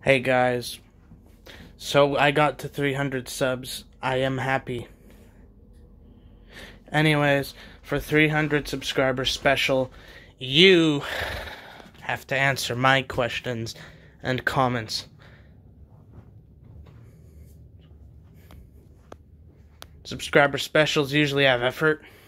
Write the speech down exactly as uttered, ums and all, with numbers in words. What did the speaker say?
Hey guys, so I got to three hundred subs. I am happy. Anyways, for three hundred subscriber special, you have to answer my questions and comments. Subscriber specials usually have effort.